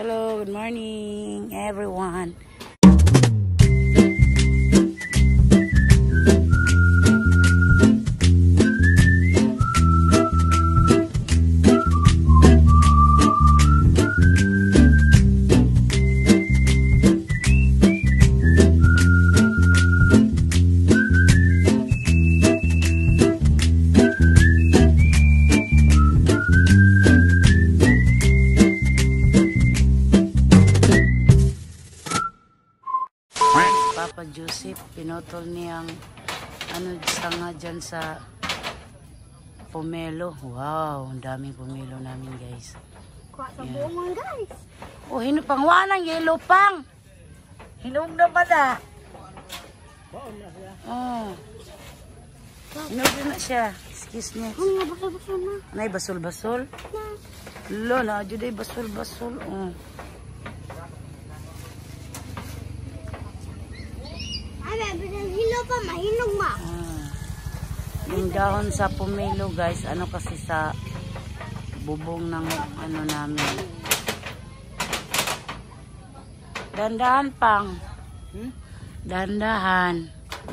Hello, good morning everyone. Papa Joseph, pinotol niyang sanga dyan sa pomelo. Wow, ang daming pomelo namin guys. Kuha sa bungon guys. Oh, hinupangwanang yellow pang. Hinog na ba na? Oh. Hinog na siya. Excuse me. Ano nga basol-basol na? Nay, basol-basol? Lola, juday basol-basol. Oh. Hilo pa, mahinog ma. Yung dahon sa pomelo guys, ano kasi sa bubong ng ano namin. Dandahan pang. Dandahan.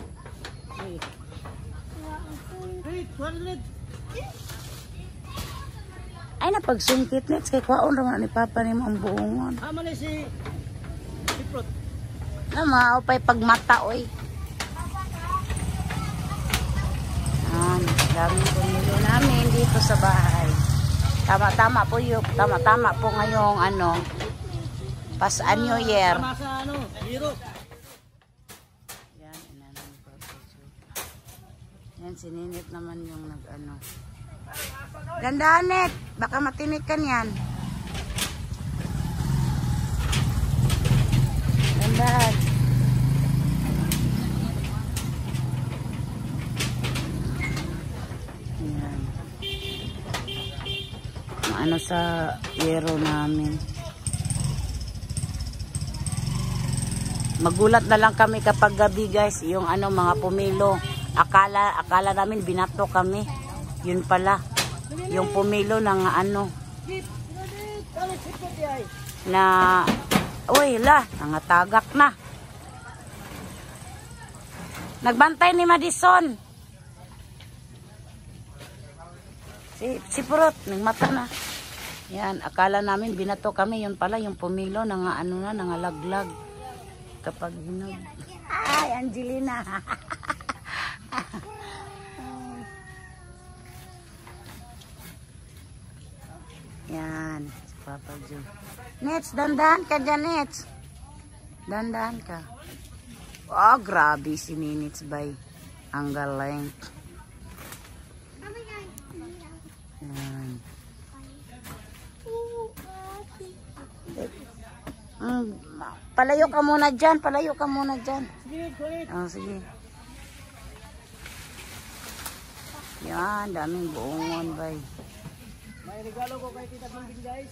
Ay napagsungkit nets kay kwaon raman ni Papa ni ang buongon. Ama ni si Prot. Nama, upay pagmata oy. Daming pomelo namin dito sa bahay. Tama-tama po yung tama-tama po ngayong ano pas New Year. Tama sa ano, Europe. Yan, inanon ko. Yan, sininit naman yung nag-ano. Gandaan, Net. Baka matinik kan yan. Gandaan. Yan. Ano sa yero namin. Magulat na lang kami kapag gabi guys, yung ano mga pomelo. Akala namin binato kami. Yun pala. Yung pomelo ng ano na uy la, nangatagak na. Nagbantay ni Madison. Si Purot, nagmata na. Yan, akala namin binato kami. Yun pala, yung pomelo ng ano na, nangalaglag. Kapag hinog. Ay, Angelina. Yan, si Papa Jo. Nets, dandahan ka dyan, Nets. Dandahan ka. Oh, grabe si Ninits bay. Ang galing. Yan. Palayo ka muna dyan. Palayo ka muna dyan. Oh, sige. Yan, daming buongon bay. May regalo ko kay Tita Bimbing guys.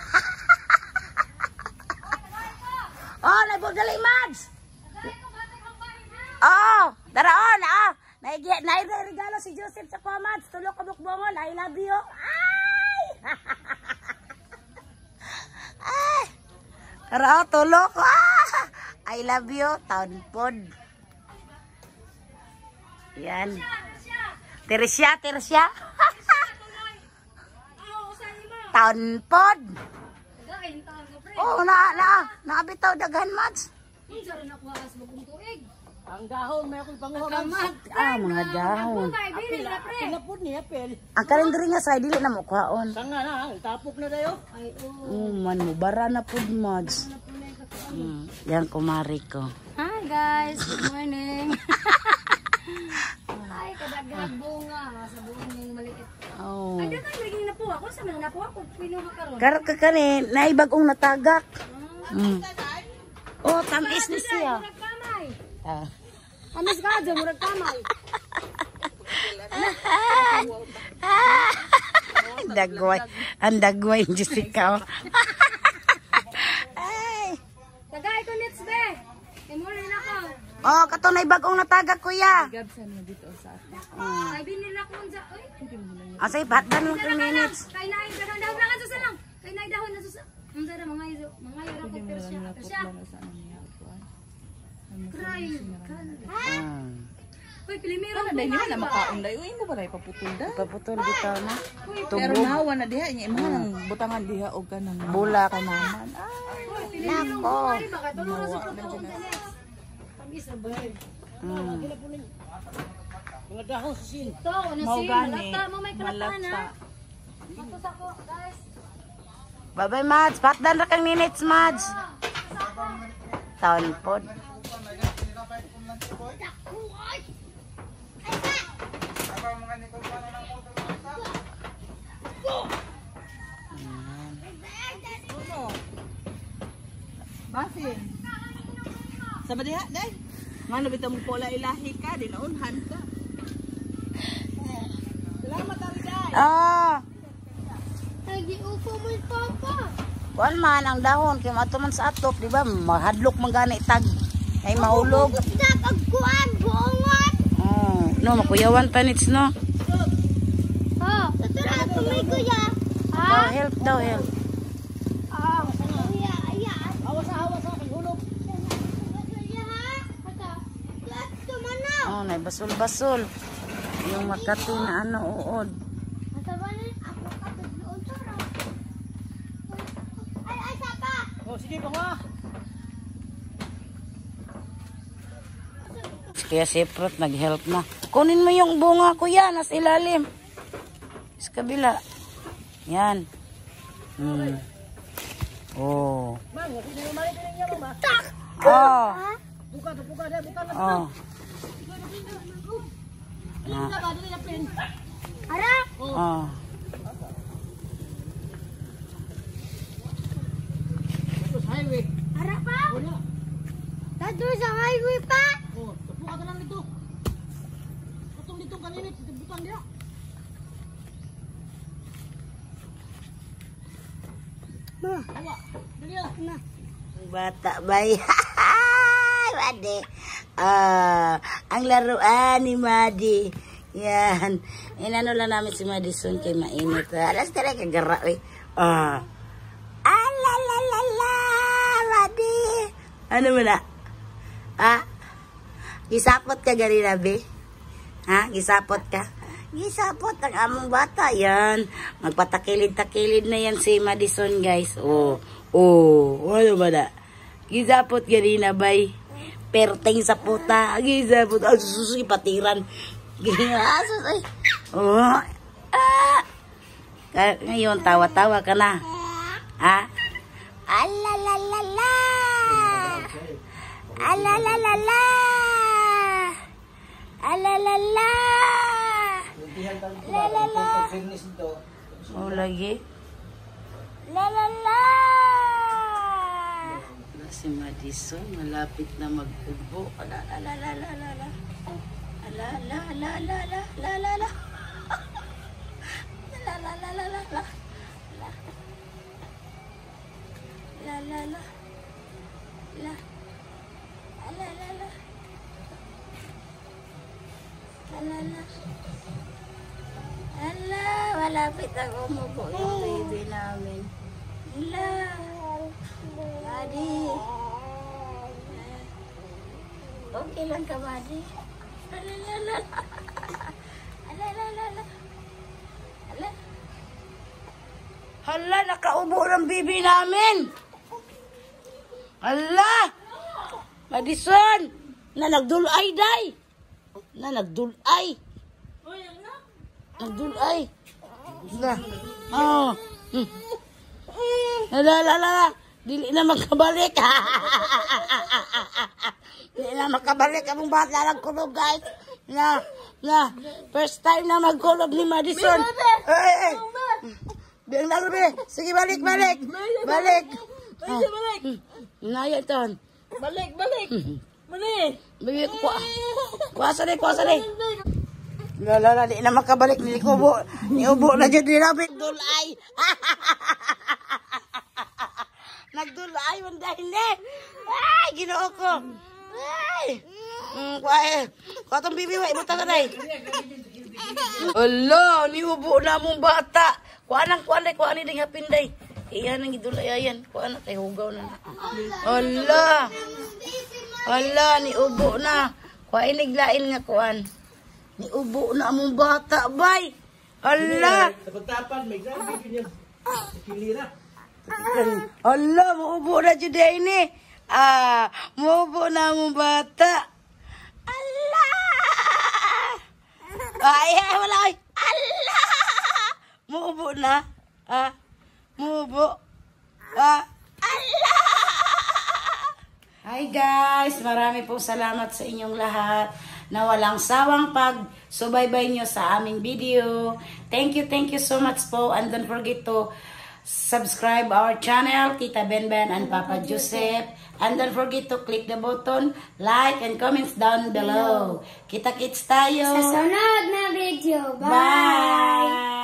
Oh, naibudali Mads. Oh, daraon ah. Regalo si Joseph sa Mads. Tulog ka bukbongon. I love you. Ay! Ay! Tara, tulog. Ah! I love you. Taunpod. Yan. Teresya. Taunpod. Oh, naabitaw daghan Mads. Ang dahon may ako'y panguhon. Mga dahon. Pinapod ni apel. Ang kalendari nga sa dili na mo kwaon. Sanga na, tapok na dayo. Man mo bara na pud Mads. Yan kumari ko. Hi guys, good morning. Ay, kadagdag bunga sa buong yung maliit. Oh. Ay, dito naging napo ako. Sa mga napo ako, pinuha karon. Karat ka kani, naibagong natagak. Oh, tamis ni siya. Murag kamay. Ah. Amis ka dyan, murag kamay. Ang dagway, Jessica. Ay. Tagay ko nits be. Imurin ako. Oh, kato na bagong natagak kuya. Ay, binila ko sa... Ay, Asay, ba't ba nung 3 minutes? Kay naay, dahon na sa salang. Kay naay dahon na sa salang. Ang dara mga mga yun ako persya. Persya. Try. Uy, pilimiro Ano dahil na makaon dahil. Uy, mo ba dahil paputol dahil? Paputol bitaw na. Pero Tubog. nawa na diha. Inya mga nang butangan diha o ka nang Bulak. naman. Nako. baka tulong na sa protocol na next. Tamis na ba? Mga dahon sa sin. Ito, ano Mau si gani. malata mo may kalatan ha. Malata. Tapos ako, guys. Bye-bye, Mads. Patdan ra kang ninits, Mads. Taon pod. Basin. Sama diha dahil. Ngano bitaw mo pola ilahi ka, dinaunhan ka. Salamat ari dahil. Ah, Ay, di upo mo yung papa. kuan man ang dahon kay mato man sa atop, di ba? Mahadlok man gani tag. Ay mahulog. Pagkuhan, buongot. No, makuyawan pa nits, no. Oh, tatara ko may kuya. Daw help, daw help. Ah, kuya, ayan. Awas sa akin, hulog. Kuya ha? Ata. Lahat tumana. Oh, nay basol-basol. Yung Makati na ano uod. Ata ba na? Ako kapagloon tara. Ay, sapa. Oh, sige pa nga. Kaya si Prot nag-help na. Kunin mo yung bunga ko yan, nasa ilalim. Sa kabila. Yan. Oh. Mang, hindi na mali din niya, mama. Oh. Buka dahil, buka na. Oh. Ano na ba, dali na pin. Ara. Oh. Ito sa highway. Ara pa. Oh, na. Dado sa highway pa. Oh, tapuka ka lang dito. Katong dito kaninit, butang dia. Awa, dali na. Bata bay. Madi. Ang laruan ni Madi. Yan. Inano lang namin si Madison kay mainit. Alas talaga kagara eh. Alalalala, Madi. Ano mo na? Gisapot ka gari na, be? Ha? Gisapot ka? Gisapot ang among bata. Yan. Magpatakilid-takilid na yan si Madison, guys. Oh. Ano ba na? Gisapot gari na, bay? Perteng sa puta. Gisapot. Sususi patiran. Ginasos ay. Oh. Ngayon, tawa-tawa ka na. Ha? Alalalala. Alalalala. Alalala. Lalala. Oh, lagi. Lalala. Si Madison, malapit na mag-ubo. Alalalala. Alalalala. Lalala. Lalala. Lalala. La. Alalala. Alala. Ala, malapit na umubo yung baby namin. Ala. Madi. Okay lang ka, Madi. Alalala. Alalala. Ala. Hala, nakaubo ng baby namin. Ala. Madison. Na nagdulay, day. Na nagdulay. Nagdulay. Na. Oh. La. Dili na makabalik. Dili na makabalik among bata nagkulog, guys. Na. First time na magkulog ni Madison. Eh. Biang na be. Sige, balik. Balik. Naya ton. Balik. Balik. Bigay ko kuasa deh. Lala, di na makabalik ni Kubo. Niubo na dyan dinapit. Dulay. Nagdulay man dahil eh. Ay, ginoo ko. Ay. Katong bibi, ibuta ka na eh. Ala, niubo na mong bata. Kuanang ding hapinday. Iyan ang idulay ayan. Kuha na tayo hugaw na. Hala. Hala, ni ubo na. Kuha iniglain nga kuan. Ni ubo na among bata, bay. Hala. Tapag-tapan, may grabe din yan. Kilira. Hala, muubo na dyan ini. Muubo na among bata. Hala. Ay, wala ay. Hala. Muubo na. Muubo. Allah! Hi guys! Marami po salamat sa inyong lahat na walang sawang pag-subaybay nyo sa aming video. Thank you so much po. And don't forget to subscribe our channel, Tita Benben and Papa Joseph. And don't forget to click the button, like, and comments down below. Kita-kits tayo! Sa sunod na video. Bye! Bye!